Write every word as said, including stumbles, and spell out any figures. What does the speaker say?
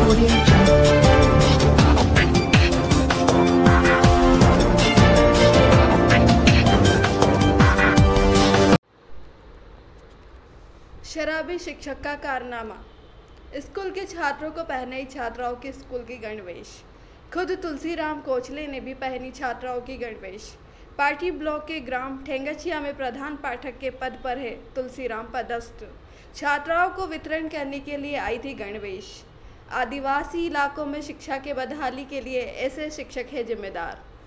Audio Jungle. शराबी शिक्षक का कारनामा। स्कूल के छात्रों को पहनाई छात्राओं के स्कूल की गणवेश। खुद तुलसीराम कोचले ने भी पहनी छात्राओं की गणवेश। पार्टी ब्लॉक के ग्राम ठेंगचिया में प्रधान पाठक के पद पर है तुलसीराम पदस्थ। छात्राओं को वितरण करने के लिए आई थी गणवेश। आदिवासी इलाकों में शिक्षा के बदहाली के लिए ऐसे शिक्षक है जिम्मेदार।